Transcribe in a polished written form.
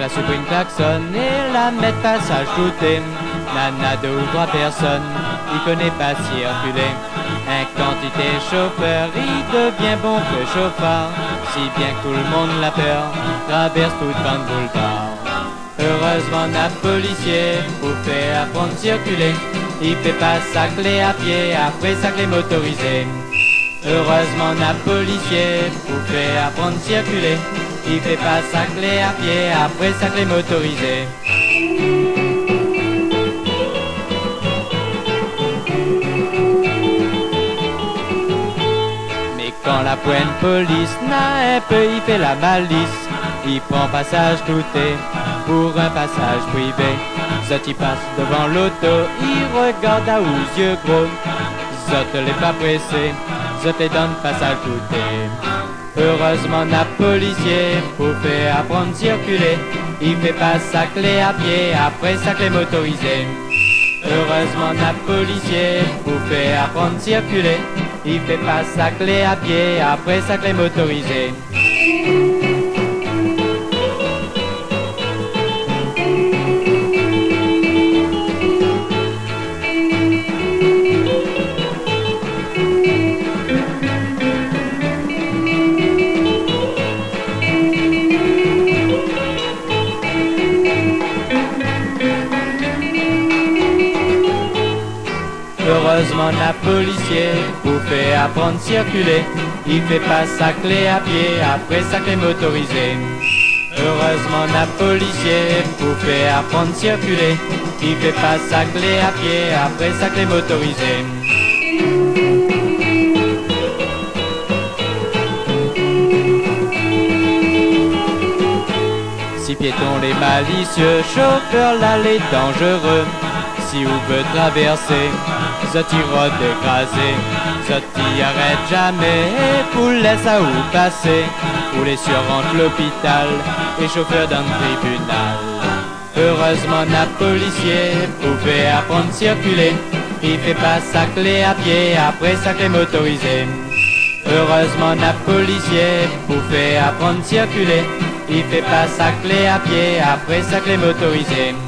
la supprime klaxonne et la mettre passage douté. Nana, 2 ou 3 personnes, il connaît pas circuler. Un quantité chauffeur, il devient bon que chauffard, si bien que tout le monde l'a peur, traverse toute bande boulevard. Heureusement, un policier pour faire apprendre à circuler, il fait pas sa clé à pied, après sa clé motorisée. Heureusement, un policier pour faire apprendre à circuler, il fait pas sa clé à pied, après sa clé motorisée. Mais quand la pointe police n'a un peu, il fait la malice, il prend passage douté pour un passage privé. Zot il passe devant l'auto, il regarde à aux yeux gros. Zot l'est pas pressé, Zot les donne passage douté. Heureusement un policier pour faire apprendre à circuler, il fait pas sa clé à pied, après sa clé motorisée. Heureusement un policier pour faire apprendre à circuler, il fait pas sa clé à pied, après sa clé motorisée. Heureusement un policier pour faire apprendre à circuler, il fait pas sa clé à pied, après sa clé motorisée. Heureusement un policier pour faire apprendre à circuler, il fait pas sa clé à pied, après sa clé motorisée. Si piétons les malicieux, chauffeur là les dangereux, si vous veut traverser, Zot y d'écraser, Zot y arrête jamais, pour laisse à où passer, ou les surrentre l'hôpital, et chauffeur d'un tribunal. Heureusement un policier pouvait apprendre à circuler, il fait pas sa clé à pied, après sa clé motorisée. Heureusement un policier pouvait apprendre à circuler, il fait pas sa clé à pied, après sa clé motorisée.